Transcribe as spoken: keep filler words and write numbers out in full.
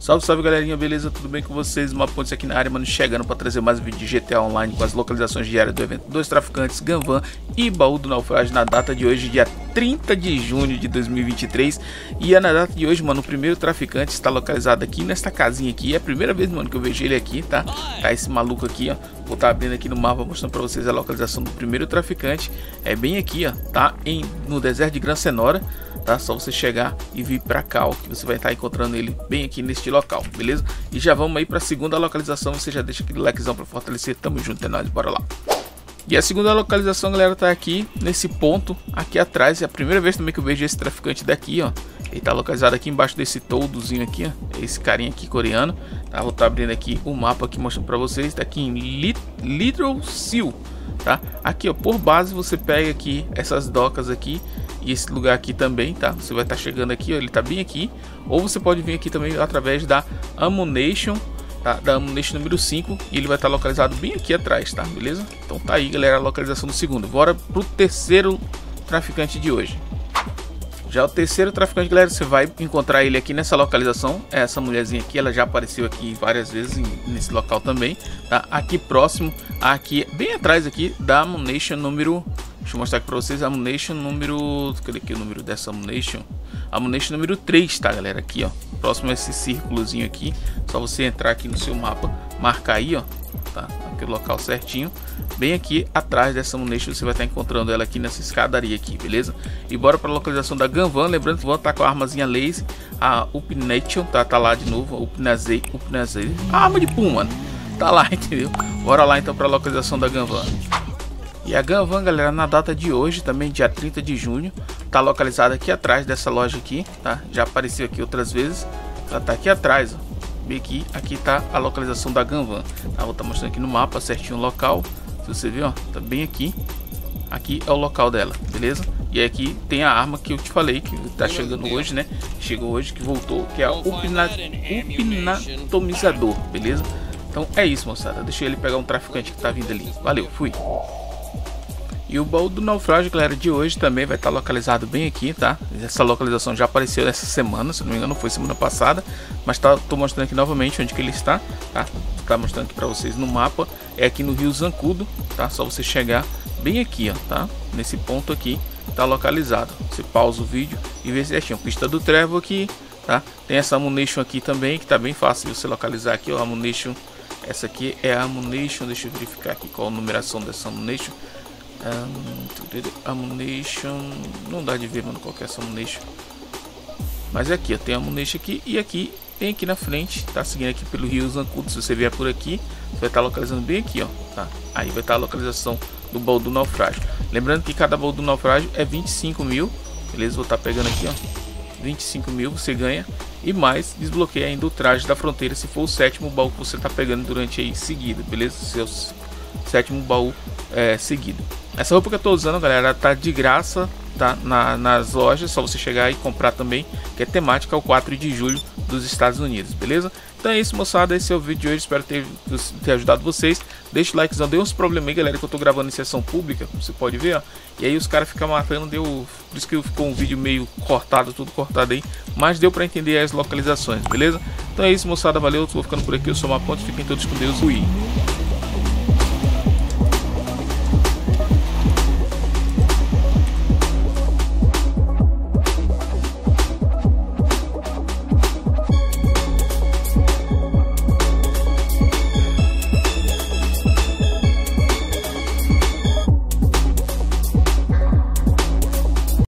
Salve, salve galerinha, beleza? Tudo bem com vocês? Uma ponte aqui na área, mano, chegando para trazer mais um vídeo de G T A Online com as localizações diárias do evento Dois Traficantes, Ganvan e Baú do Naufrágio na data de hoje, dia trinta de junho de dois mil e vinte e três. E é na data de hoje, mano, o primeiro traficante está localizado aqui nesta casinha aqui. É a primeira vez, mano, que eu vejo ele aqui, tá? Tá esse maluco aqui, ó. Vou estar abrindo aqui no mapa, mostrando para vocês a localização do primeiro traficante. É bem aqui, ó, tá? Em, no deserto de Gran Senora. Tá? Só você chegar e vir pra cá, ó, que você vai estar encontrando ele bem aqui neste local, beleza? E já vamos aí pra segunda localização. Você já deixa aquele likezão pra fortalecer. Tamo junto, é nóis, bora lá. E a segunda localização, galera, tá aqui nesse ponto aqui atrás. É a primeira vez também que eu vejo esse traficante daqui, ó. Ele tá localizado aqui embaixo desse toldozinho aqui, ó. Esse carinha aqui coreano, tá? Vou estar abrindo aqui o mapa aqui, mostrando pra vocês. Tá aqui em Lit Little Seal, tá? Aqui, ó, por base você pega aqui essas docas aqui e esse lugar aqui também, tá? Você vai estar chegando aqui, ó, ele tá bem aqui. Ou você pode vir aqui também através da Ammunition, tá? Da Ammunition número cinco, e ele vai estar localizado bem aqui atrás, tá? Beleza? Então tá aí, galera, a localização do segundo. Bora pro terceiro traficante de hoje. Já o terceiro traficante, galera, você vai encontrar ele aqui nessa localização. É essa mulherzinha aqui, ela já apareceu aqui várias vezes em, nesse local também, tá? Aqui próximo, aqui, bem atrás aqui da Ammunition número... Deixa eu mostrar aqui pra vocês a Ammunition número... Cadê aqui o número dessa Ammunition? Ammunition número três, tá, galera? Aqui, ó. Próximo a esse círculozinho aqui. Só você entrar aqui no seu mapa, marcar aí, ó. Tá? Aquele local certinho. Bem aqui atrás dessa Ammunition, você vai estar encontrando ela aqui nessa escadaria aqui, beleza? E bora pra localização da Ganvan. Lembrando que vão estar com a armazinha laser. A Upnation, tá? Tá lá de novo. Upnazei. Upnazei. A arma de pum, mano. Tá lá, entendeu? Bora lá então pra localização da Ganvan. E a Ganvan, galera, na data de hoje, também dia trinta de junho, tá localizada aqui atrás dessa loja aqui, tá? Já apareceu aqui outras vezes. Ela tá aqui atrás, ó. Bem aqui, aqui tá a localização da Ganvan. Tá? Vou estar mostrando aqui no mapa certinho o local. Se você ver, ó, tá bem aqui. Aqui é o local dela, beleza? E aqui tem a arma que eu te falei que tá chegando hoje, né? Chegou hoje, que voltou, que é o Upnatomizador, beleza? Então é isso, moçada. Deixa ele pegar um traficante que tá vindo ali. Valeu, fui. E o baú do naufrágio, galera, de hoje também vai estar localizado bem aqui, tá? Essa localização já apareceu essa semana, se não me engano foi semana passada, mas tá, tô mostrando aqui novamente onde que ele está, tá? Tá mostrando aqui para vocês no mapa, é aqui no Rio Zancudo, tá? Só você chegar bem aqui, ó, tá? Nesse ponto aqui, tá localizado. Você pausa o vídeo e vê certinho. Pista do Trevo aqui, tá? Tem essa Ammunition aqui também, que tá bem fácil de você localizar aqui, ó, a Ammunition. Essa aqui é a Ammunition, deixa eu verificar aqui qual a numeração dessa Ammunition. Um, Ammunition, não dá de ver, mano, qual que é essa Ammunition. Mas é aqui, ó, tem a Ammunition aqui e aqui tem aqui na frente, tá? Seguindo aqui pelo Rio Zancudo. Se você vier por aqui, você vai estar localizando bem aqui, ó, tá? Aí vai estar a localização do baú do naufrágio. Lembrando que cada baú do naufrágio é vinte e cinco mil, beleza? Vou estar pegando aqui, ó, vinte e cinco mil você ganha. E mais, desbloqueia ainda o traje da fronteira, se for o sétimo baú que você tá pegando durante aí seguido, beleza? Seus sétimo baú é, seguido. Essa roupa que eu tô usando, galera, tá de graça, tá? Na, nas lojas, só você chegar e comprar também, que é temática ao quatro de julho dos Estados Unidos, beleza? Então é isso, moçada, esse é o vídeo de hoje, espero ter, ter ajudado vocês. Deixa o likezão, deu uns problemas aí, galera, que eu tô gravando em sessão pública, como você pode ver, ó. E aí os caras ficam matando, deu, por isso que ficou um vídeo meio cortado, tudo cortado aí, mas deu pra entender as localizações, beleza? Então é isso, moçada, valeu, tô ficando por aqui, eu sou uma ponte, fiquem todos com Deus, fui!